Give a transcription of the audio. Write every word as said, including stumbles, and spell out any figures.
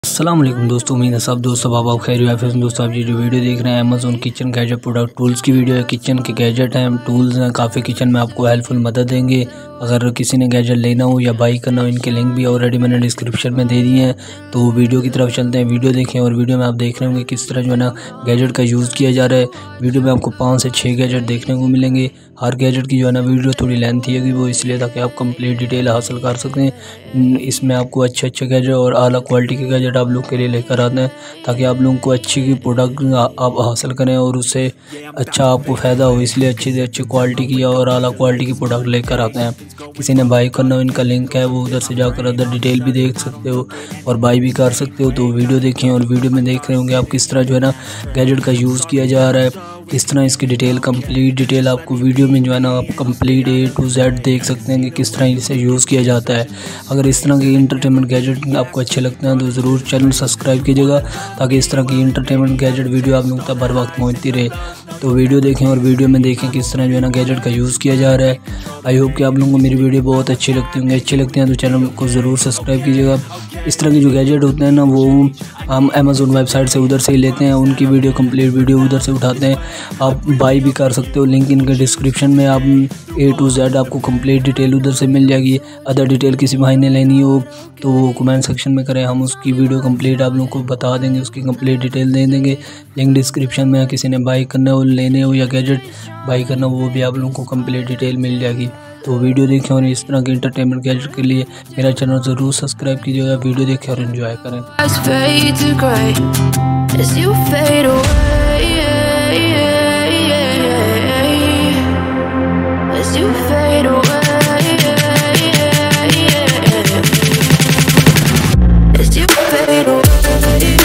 अस्सलाम वालेकुम दोस्तों, उम्मीद है सब दोस्तों बाबा खैर है। दोस्तों आप ये जो वीडियो देख रहे हैं Amazon kitchen gadget product tools की वीडियो है। किचन के गैजेट हैं, टूल्स हैं, काफ़ी किचन में आपको हेल्पफुल मदद देंगे। अगर किसी ने गैजेट लेना हो या बाई करना हो, इनके लिंक भी ऑलरेडी मैंने डिस्क्रिप्शन में दे दिए हैं। तो वीडियो की तरफ चलते हैं, वीडियो देखें। और वीडियो में आप देख रहे होंगे किस तरह जो है ना गैजेट का यूज़ किया जा रहा है। वीडियो में आपको पाँच से छः गैजेट देखने को मिलेंगे। हर गैजेट की जो है ना वीडियो थोड़ी लेंथी है वो इसलिए ताकि आप कंप्लीट डिटेल हासिल कर सकें। इसमें आपको अच्छे अच्छे गैजेट और आला क्वालिटी के गैजेट आप लोग के लिए लेकर आते हैं ताकि आप लोगों को अच्छी की प्रोडक्ट आप हासिल करें और उससे अच्छा आपको फ़ायदा हो। इसलिए अच्छी से अच्छी क्वालिटी की और आला क्वालिटी की प्रोडक्ट लेकर आते हैं। किसी ने बाई करना हो, इनका लिंक है, वो उधर से जाकर अदर डिटेल भी देख सकते हो और बाई भी कर सकते हो। तो वीडियो देखें और वीडियो में देख रहे होंगे आप किस तरह जो है ना गैजेट का यूज़ किया जा रहा है, किस तरह इसकी डिटेल कंप्लीट डिटेल आपको वीडियो में जो है ना आप कंप्लीट ए टू जेड देख सकते हैं कि किस तरह इसे यूज़ किया जाता है। अगर इस तरह के इंटरटेनमेंट गैजेट आपको अच्छे लगते हैं तो ज़रूर चैनल सब्सक्राइब कीजिएगा ताकि इस तरह की इंटरटेनमेंट गैजेट वीडियो आप लोगों तक बर वक्त पहुँचती रहे। तो वीडियो देखें और वीडियो में देखें किस तरह जो है ना गैजेट का यूज़ किया जा रहा है। आई होप कि आप लोगों को मेरी वीडियो बहुत अच्छी लगती होंगी। अच्छी लगती हैं तो चैनल को ज़रूर सब्सक्राइब कीजिएगा। इस तरह के जो गैजेट होते हैं ना वो हम अमेज़न वेबसाइट से उधर से ही लेते हैं, उनकी वीडियो कंप्लीट वीडियो उधर से उठाते हैं। आप बाई भी कर सकते हो, लिंक इनके डिस्क्रिप्शन में। आप ए टू जेड आपको कंप्लीट डिटेल उधर से मिल जाएगी। अदर डिटेल किसी भाई ने लेनी हो तो कमेंट सेक्शन में करें, हम उसकी वीडियो कंप्लीट आप लोगों को बता देंगे, उसकी कंप्लीट डिटेल दे देंगे। लिंक डिस्क्रिप्शन में है। किसी ने बाई करना हो, लेने हो या गैजेट बाई करना हो, वो भी आप लोगों को कंप्लीट डिटेल मिल जाएगी। तो वीडियो देखें और इस तरह के इंटरटेनमेंट गैजेट के लिए मेरा चैनल ज़रूर सब्सक्राइब कीजिएगा। वीडियो देखें और एंजॉय करें। You fade away, as you fade away.